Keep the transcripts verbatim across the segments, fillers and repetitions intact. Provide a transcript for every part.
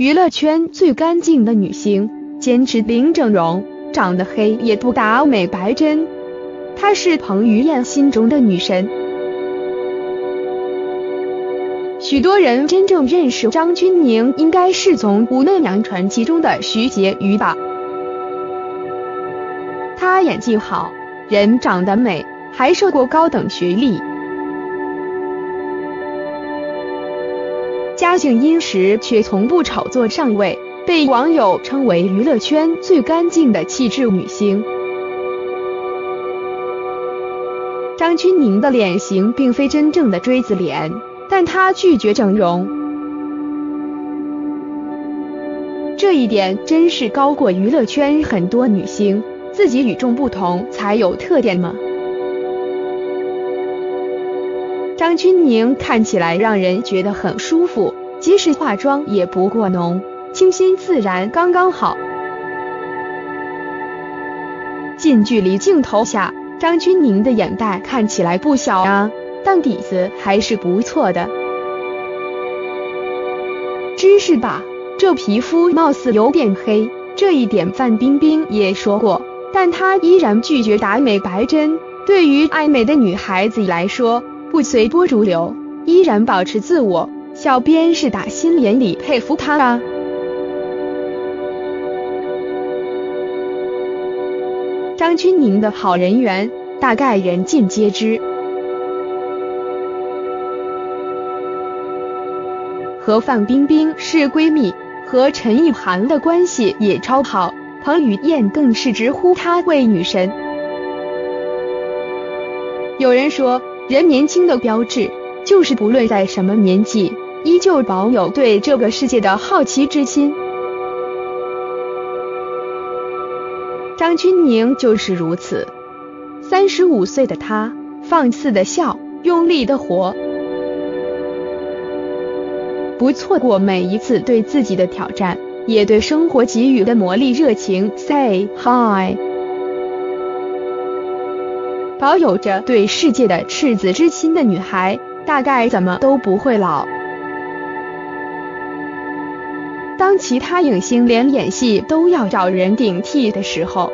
娱乐圈最干净的女星，坚持零整容，长得黑也不打美白针。她是彭于晏心中的女神。许多人真正认识张钧甯，应该是从《武媚娘传奇》中的徐婕妤吧。她演技好，人长得美，还受过高等学历。家境殷实，却从不炒作上位，被网友称为娱乐圈最干净的气质女星。张钧甯的脸型并非真正的锥子脸，但她拒绝整容，这一点真是高过娱乐圈很多女星。自己与众不同才有特点吗？张钧甯看起来让人觉得很舒服，即使化妆也不过浓，清新自然刚刚好。近距离镜头下，张钧甯的眼袋看起来不小啊，但底子还是不错的。只是吧，这皮肤貌似有点黑，这一点范冰冰也说过，但她依然拒绝打美白针。对于爱美的女孩子来说，不随波逐流，依然保持自我，小编是打心眼里佩服她啊。张钧甯的好人缘，大概人尽皆知。和范冰冰是闺蜜，和陈意涵的关系也超好，彭于晏更是直呼她为女神。有人说，人年轻的标志，就是不论在什么年纪，依旧保有对这个世界的好奇之心。张钧甯就是如此。三十五岁的她，放肆的笑，用力的活，不错过每一次对自己的挑战，也对生活给予的魔力热情 say hi。 保有着对世界的赤子之心的女孩，大概怎么都不会老。当其他影星连演戏都要找人顶替的时候，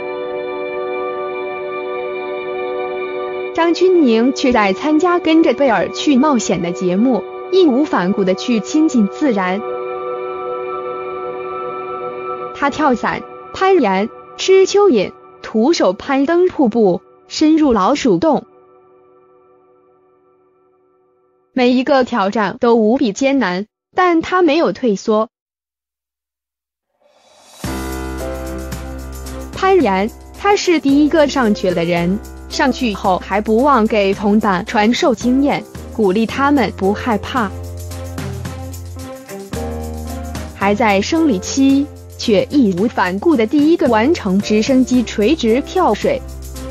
张钧甯却在参加跟着贝尔去冒险的节目，义无反顾地去亲近自然。她跳伞、攀岩、吃蚯蚓、徒手攀登瀑布，深入老鼠洞，每一个挑战都无比艰难，但她没有退缩。攀岩，她是第一个上去的人，上去后还不忘给同伴传授经验，鼓励他们不害怕。还在生理期，却义无反顾的第一个完成直升机垂直跳水。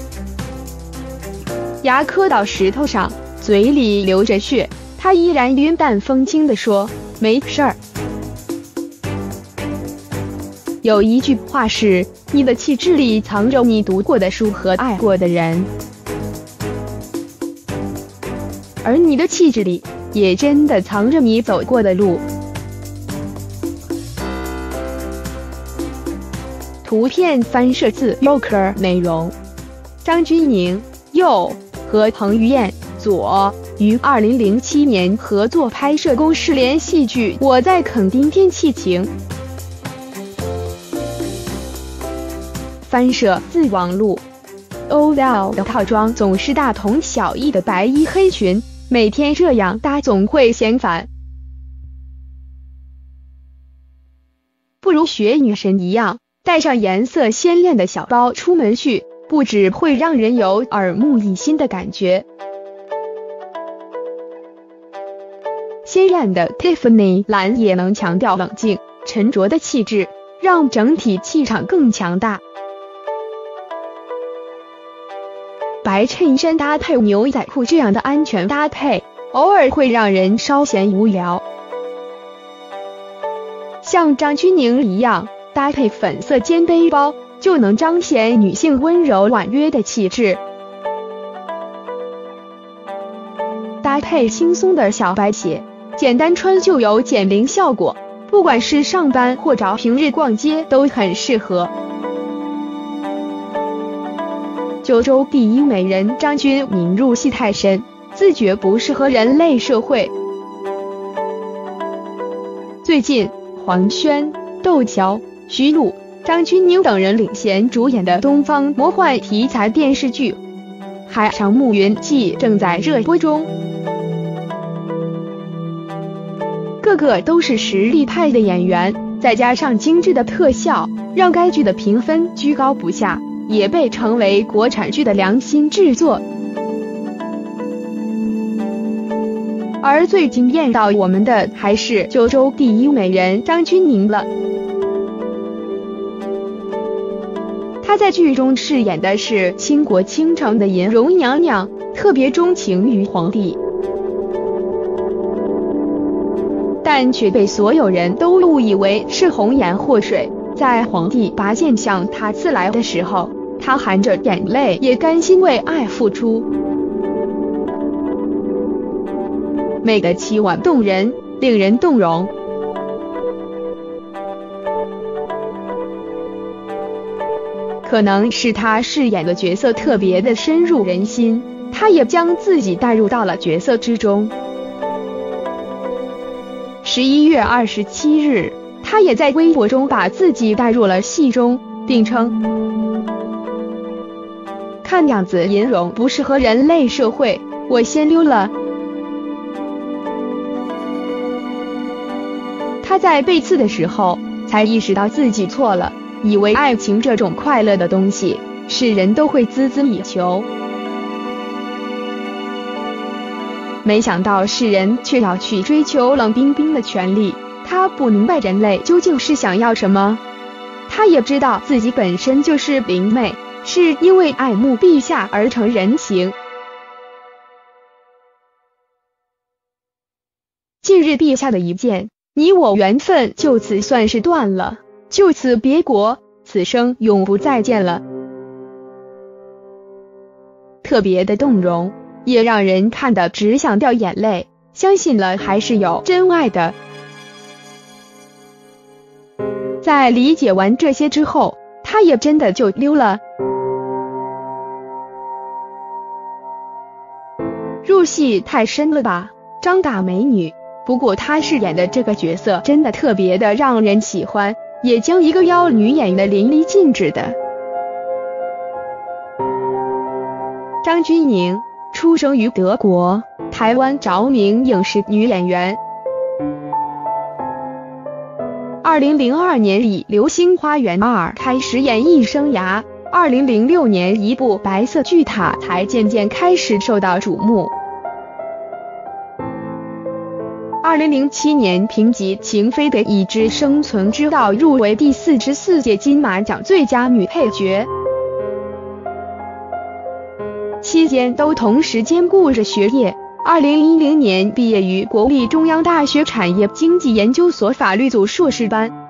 牙磕到石头上，嘴里流着血，他依然云淡风轻地说：“没事儿。”有一句话是：“你的气质里藏着你读过的书和爱过的人。”而你的气质里，也真的藏着你走过的路。图片翻摄自 Yoker 内容。张钧甯右和彭于晏左于二零零七年合作拍摄公式连戏剧《我在垦丁天气晴》，翻摄自网路。O L 的套装总是大同小异的白衣黑裙，每天这样搭总会嫌烦，不如学女神一样，带上颜色鲜艳的小包出门去，不只会让人有耳目一新的感觉。鲜艳的 Tiffany 蓝也能强调冷静沉着的气质，让整体气场更强大。白衬衫搭配牛仔裤这样的安全搭配，偶尔会让人稍显无聊。像张钧甯一样搭配粉色肩背包，就能彰显女性温柔婉约的气质。搭配轻松的小白鞋，简单穿就有减龄效果。 不管是上班或者平日逛街都很适合。九州第一美人张钧甯入戏太深，自觉不适合人类社会。最近，黄轩、窦骁、徐璐、张钧甯等人领衔主演的东方魔幻题材电视剧《海上牧云记》正在热播中，个个都是实力派的演员，再加上精致的特效，让该剧的评分居高不下，也被称为国产剧的良心制作。而最惊艳到我们的还是九州第一美人张钧甯了。她在剧中饰演的是倾国倾城的银容娘娘，特别钟情于皇帝，但却被所有人都误以为是红颜祸水。在皇帝拔剑向她刺来的时候，她含着眼泪也甘心为爱付出，美得凄婉动人，令人动容。可能是她饰演的角色特别的深入人心，她也将自己带入到了角色之中。十一月二十七日，她也在微博中把自己带入了戏中，并称：看样子银容不适合人类社会，我先溜了。她在被刺的时候才意识到自己错了，以为爱情这种快乐的东西是人都会孜孜以求，没想到世人却要去追求冷冰冰的权利。她不明白人类究竟是想要什么，她也知道自己本身就是灵媒，是因为爱慕陛下而成人形。近日陛下的一剑，你我缘分就此算是断了，就此别国，此生永不再见了。特别的动容，也让人看得只想掉眼泪，相信了还是有真爱的。在理解完这些之后，他也真的就溜了。入戏太深了吧，张大美女。不过她饰演的这个角色真的特别的让人喜欢，也将一个妖女演的淋漓尽致的。张钧甯出生于德国，台湾着名影视女演员。二零零二年以《流星花园二》开始演艺生涯，二零零六年一部《白色巨塔》才渐渐开始受到瞩目。二零零七年凭借《情非得已之生存之道》入围第四十四届金马奖最佳女配角，期间都同时兼顾着学业。二零一零年毕业于国立中央大学产业经济研究所法律组硕士班。